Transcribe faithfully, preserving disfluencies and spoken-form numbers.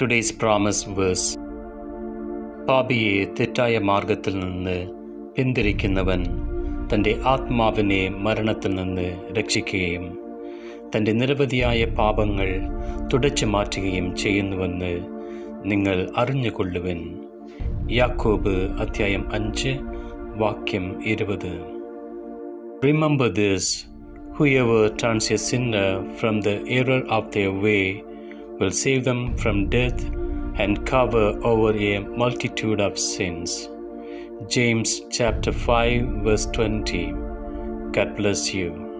Today's promise verse. പാപിയെ തെറ്റായ മാർഗത്തിൽ നിന്ന് പിന്തിരിക്കുന്നവൻ തൻ്റെ ആത്മാവിനെ മരണത്തിൽ നിന്ന് രക്ഷിക്കുകയും തൻ്റെ നിരവധിയായ പാപങ്ങൾ തുടച്ചു മാറ്റുകയും ചെയ്യുന്നുവെന്ന് നിങ്ങൾ അറിഞ്ഞുകൊള്ളുവിൻ. യാക്കോബ് അധ്യായം അഞ്ച് വാക്യം ഇരുപത്. Remember this, whoever turns a sinner from the error of their way will save them from death and cover over a multitude of sins. James chapter five verse twenty. God bless you.